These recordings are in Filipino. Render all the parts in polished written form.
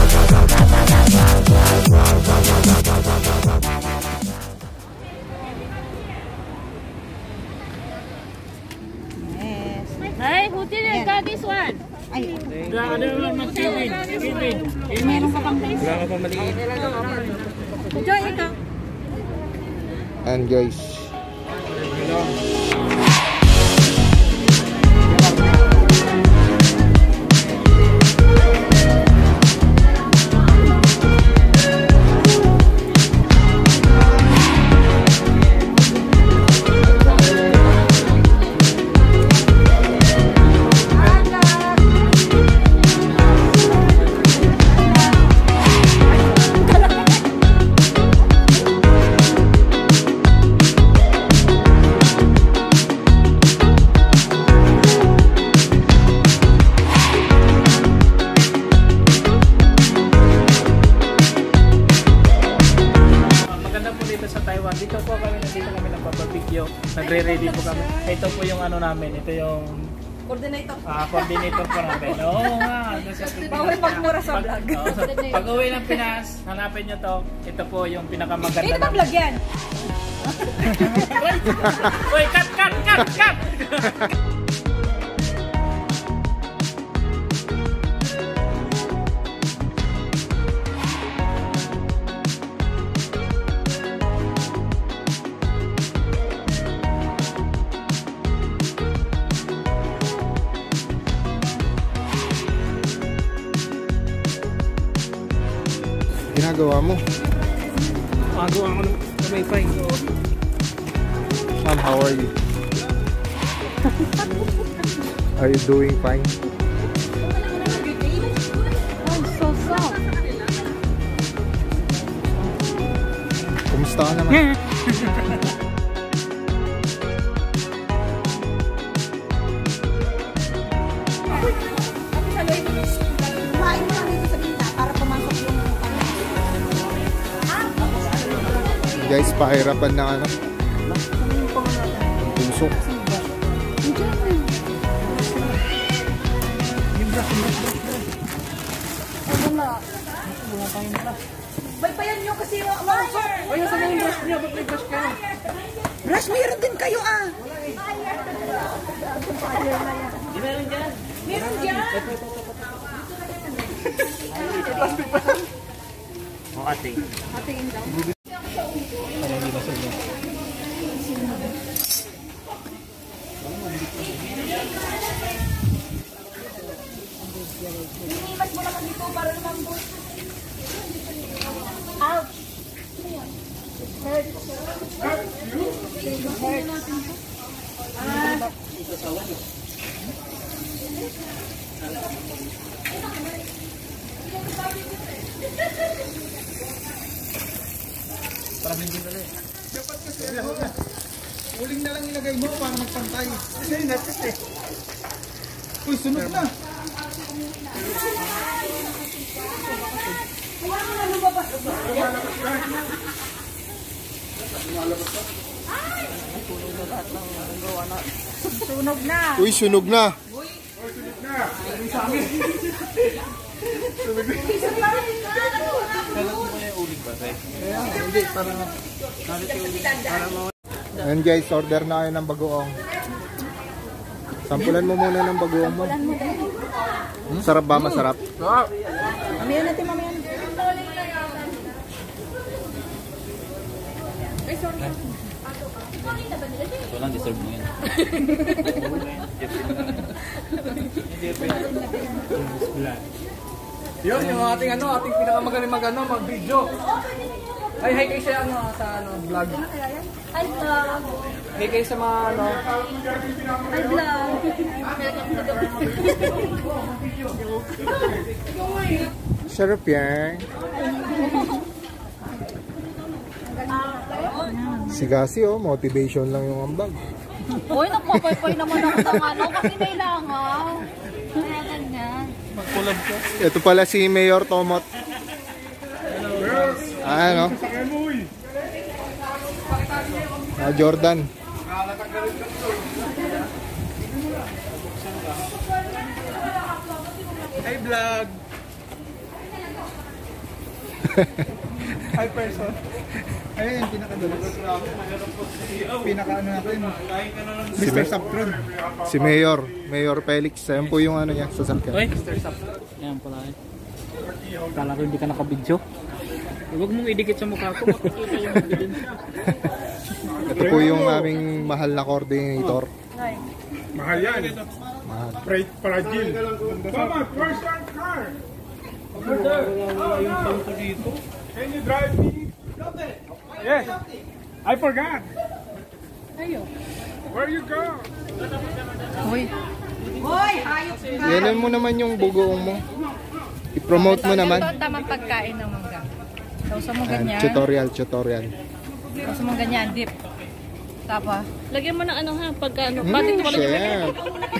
Hey, who didn't got this one? Ay, Ano lang mag-kiwin? meron ka pang place. Wala ka pa maliit. Joy, ikaw. And guys, Dito po kami, nandito kami nagpapabigyo. Nagre-ready po kami. Ito po yung ano namin, ito yung Coordinator. coordinator po namin. Oo nga. Bawal magmura sa vlog. Pag uwi ng Pinas, hanapin nyo to. Ito po yung pinakamaganda. Hindi ba vlog yan? Uy, cut! ginagawa mo? Magawa ko ng wifi. Ma'am, how are you? Are you doing fine? Oh, so soft. Kumusta ka naman? Kumain mo lang dito sa binta para pumasok yung Guys, pahirapan na ano? Puso. Bay pa yan nyo kasi mausok. Ay, saan yung brush niya? Ba't may brush kayo? Brush, meron din kayo ah. Di meron dyan. Meron dyan. O, ate. Hatiin daw. Ano hindi ba sa'yo? Hinimas mo naman dito para lumambot. Ouch! Hurts. Parang hindi na rin. Dapat kasi uling na lang ilagay mo para magpantay. Kasi napit eh. Uy, sunod na. Sunog na. Uy, sunog na. And guys, order na kayo ng bagoong. Sampulan mo muna ng bagoong mo. Sarap ba? Masarap? Mamaya natin, mamaya natin. Ito lang, deserve mo yan. Yun, yung ating pinakamagaling mag-video. Ay, hi kayo sa vlog. Hi, vlog. Hi kayo sa mga Hi, vlog. Sarap yan. Sigasi oh, motivation lang yung ambag. Uy, nagpapaypay naman ako ng ano kasi may langaw. Kaya ganyan. Magkulab ka. Ito pala si Mayor Tomot. Ano? Jordan. Hi vlog. Hi person. Ayun yung pinakadulas. Pinaka ano natin. Mr. Subtron. Si Mayor Felix. Ayan po yung ano niya, sasakyan. Oy, yan pala. Kala ko hindi ka nakabidyo. Huwag mong idikit sa mukha ko. Makikita yung ebidensya. Ito po yung aming mahal na coordinator. Mahal yan. Mahal. Fragile. Mama, where's our car? Can you drive me? Yes. I forgot. Where you go? Hoy, hayop ka. Yanan mo naman yung bugoong mo. I-promote mo naman. Ito tamang pagkain ng mangga. Sausa mo Ayan, ganyan. tutorial. Sausa mo ganyan, dip. Tapa. Lagyan mo ng ano ha, pagka ano, bakit mo lagyan Chef.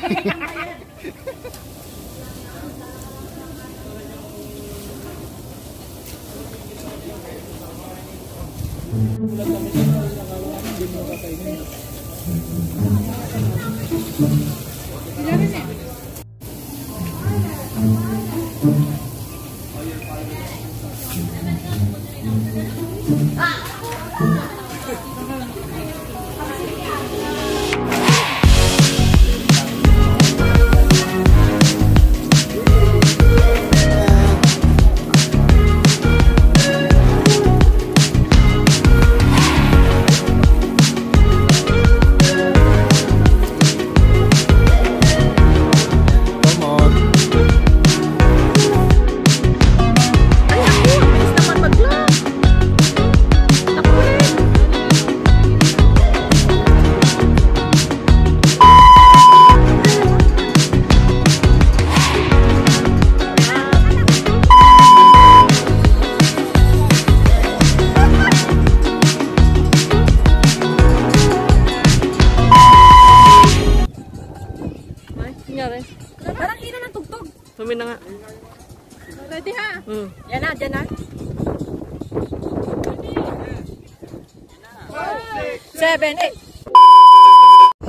Come on. nangyari? Parang ina ng tugtog. Tumin na nga. Ready ha? Hmm. Yan na, dyan na. 7, 8.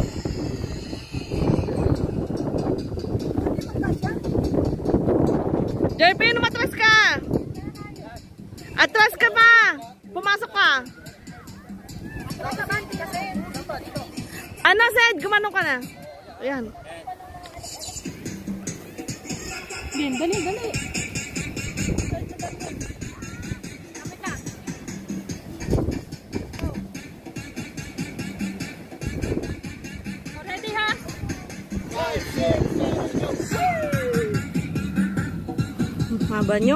Jerpy, matras ka! Atras ka pa! Pumasok ka! Ano, Sed? Gumanong ka na. Ayan. Din, dali, dali. Ready ha? Haba nyo.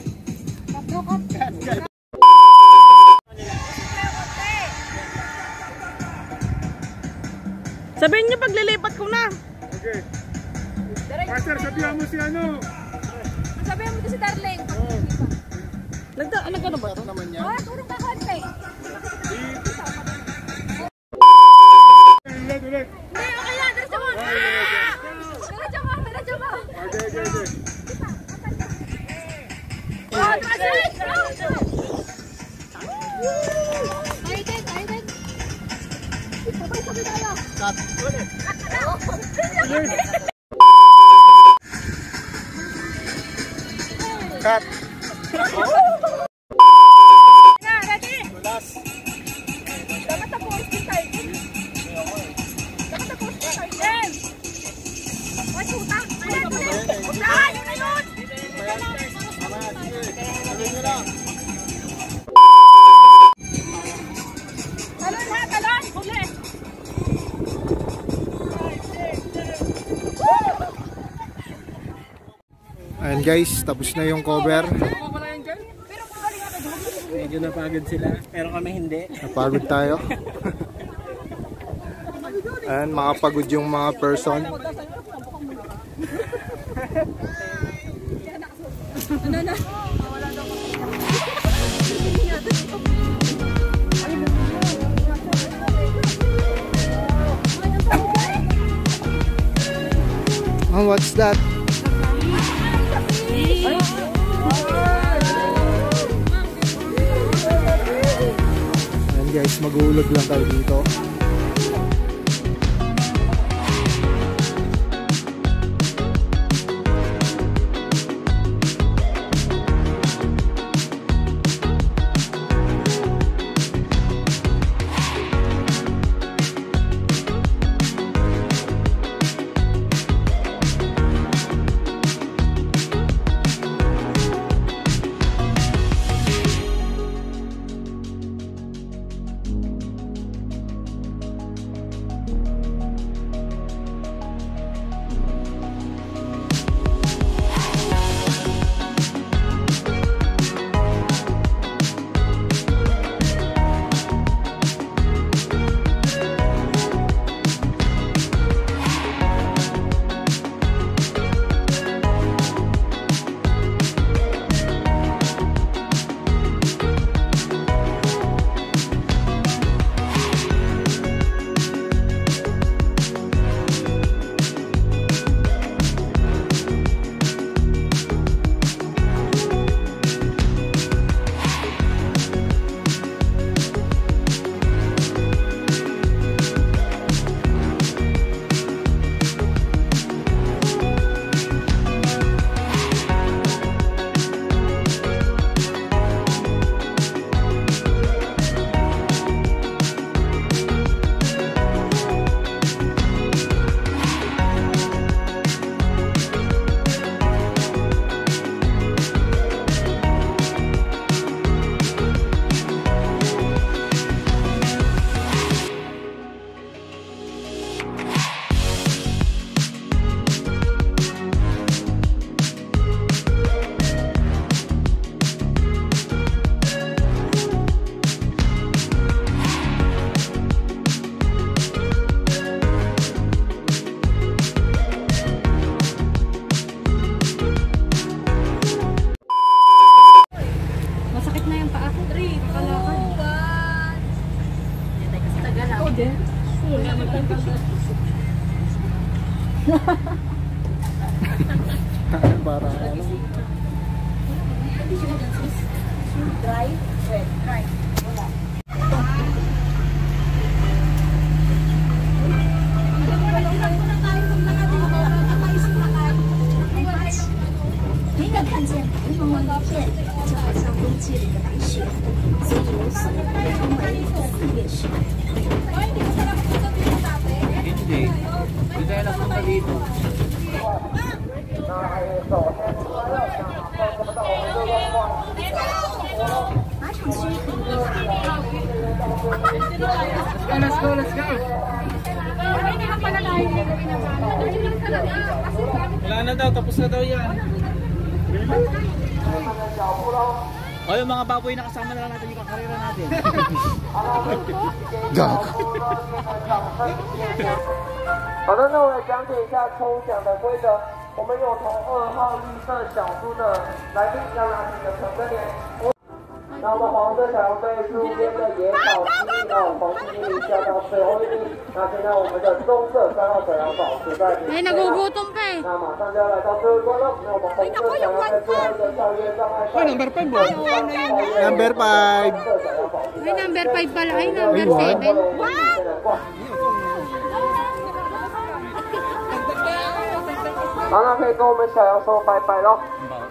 Sabihin niyo paglilipat ko na. Okay. Master, sabihan mo si ano. Sabihan mo ito si Darling. Nagkano ba ito? Turong ka konti. Ulit, ulit. Hindi, okay yan. Diretso mo. Diretso mo, diretso mo. Okay, okay, okay. Excited, excited. Sabay-sabay tayo. Cut. Na, ready? Dapat tapos din tayo. Dapat tapos din tayo. Yan. Ay, utang. Ayan, ulit. Utaan, yun na yun. Talon ha, talon. Huli. Ayan guys, tapos na yung cover. Medyo napagod sila, pero kami hindi. Napagod tayo. Ayan, makapagod yung mga person. Oh, what's that? Ayan guys, mag-uulog lang tayo dito. para ano. Dry, wet, dry. Wala. Hindi. Hindi tayo napunta dito. Let's go, let's go. Wala na daw, tapos na daw yan. O yung mga baboy na kasama na lang natin yung kakarera natin. Gag. 好的，那我来讲解一下抽奖的规则。我们有从2号绿色小猪的来宾要拿起你的成分点。那我们黄色小羊队路边的野草基地黄金一名下到最后一名。那现在我们的棕色3号小羊保持在第一。 nagugutom pa eh. 那马上就要来到最后一关了。那我们红色小羊在最后一个跳跃障碍赛。 Number 5. Ay, number 5 pala. Ay, number 7. What? 好，那可以跟我们小羊说拜拜喽。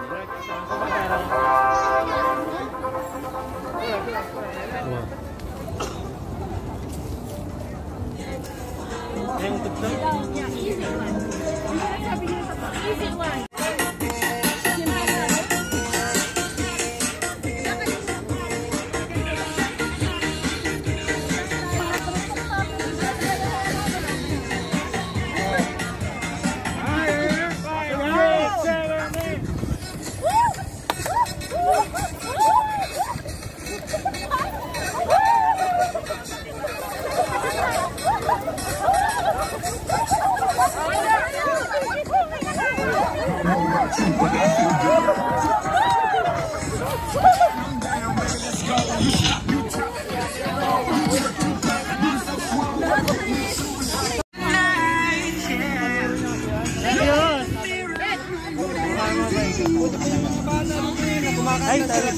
Ay, tayo.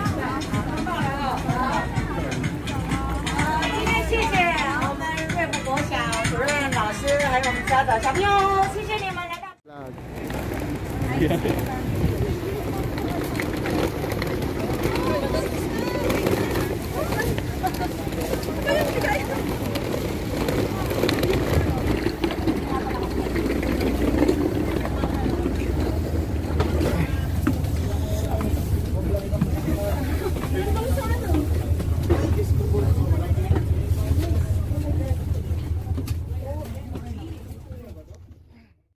谢谢我们瑞福国小主任老师，还有我们家的小朋友，谢谢你们来到。